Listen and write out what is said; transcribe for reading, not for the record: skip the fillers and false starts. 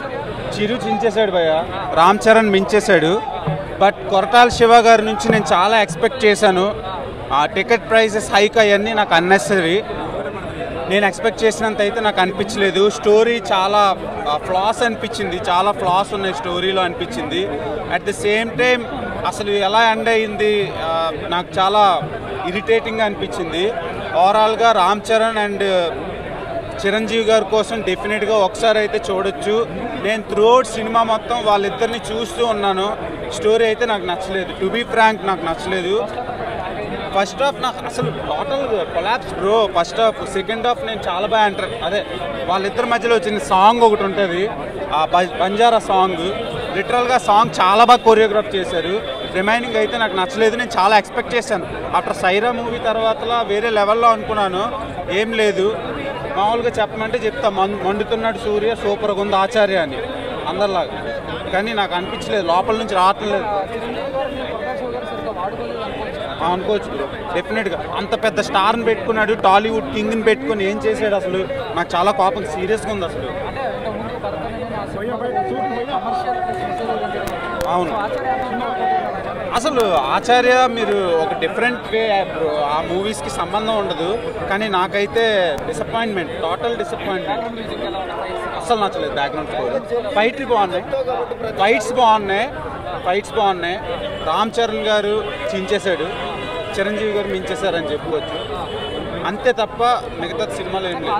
చిరు చించేశాడు భయ్య, రామ్ చరణ్ మించేశాడు. బట్ కొరటాల శివ గారి నుంచి నేను చాలా ఎక్స్పెక్ట్ చేశాను. ఆ టికెట్ ప్రైసెస్ హైక్ అవన్నీ నాకు అన్నెసరీ. నేను ఎక్స్పెక్ట్ చేసినంత అయితే నాకు అనిపించలేదు. స్టోరీ చాలా ఫ్లాస్ అనిపించింది, చాలా ఫ్లాస్ ఉన్నాయి స్టోరీలో అనిపించింది. అట్ ది సేమ్ టైం అసలు ఎలా ఎండ్ అయింది నాకు చాలా ఇరిటేటింగ్గా అనిపించింది. ఓవరాల్గా రామ్ చరణ్ అండ్ చిరంజీవి గారి కోసం డెఫినెట్గా ఒకసారి అయితే చూడొచ్చు. నేను త్రూఅవుట్ సినిమా మొత్తం వాళ్ళిద్దరిని చూస్తూ ఉన్నాను. స్టోరీ అయితే నాకు నచ్చలేదు, టు బీ ఫ్రాంక్ నాకు నచ్చలేదు. ఫస్ట్ హాఫ్ నాకు అసలు total collapse bro. First half, second half నేను చాలా బాగా అంటారు. అదే వాళ్ళిద్దరి మధ్యలో వచ్చిన సాంగ్ ఒకటి ఉంటుంది, ఆ బంజారా సాంగ్, లిటరల్గా సాంగ్ చాలా బాగా కొరియోగ్రాఫ్ చేశారు. రిమైనింగ్ అయితే నాకు నచ్చలేదు. నేను చాలా ఎక్స్పెక్ట్ చేశాను. ఆఫ్టర్ సైరా మూవీ తర్వాతలా వేరే లెవెల్లో అనుకున్నాను, ఏం లేదు. మామూలుగా చెప్పమంటే చెప్తా, మండుతున్నాడు సూర్య, సూపర్గా ఉంది ఆచార్య అని అందరిలాగా. కానీ నాకు అనిపించలేదు, లోపల నుంచి రావట్లేదు అనుకోవచ్చు బ్రో. డెఫినెట్గా అంత పెద్ద స్టార్ని పెట్టుకున్నాడు, టాలీవుడ్ కింగ్ని పెట్టుకుని ఏం చేశాడు అసలు? నాకు చాలా కోపం, సీరియస్గా ఉంది అసలు. అవును, అసలు ఆచార్య మీరు ఒక డిఫరెంట్ వే బ్రో, ఆ మూవీస్కి సంబంధం ఉండదు. కానీ నాకైతే డిసప్పాయింట్మెంట్, టోటల్ డిసప్పాయింట్మెంట్. అసలు నచ్చలేదు. బ్యాక్గ్రౌండ్ స్కోర్, ఫైట్స్ బాగున్నాయి. రామ్ చరణ్ గారు చించేశాడు, చిరంజీవి గారు మించేశారని చెప్పుకోవచ్చు. అంతే తప్ప మిగతా సినిమాలు ఏం లేదు.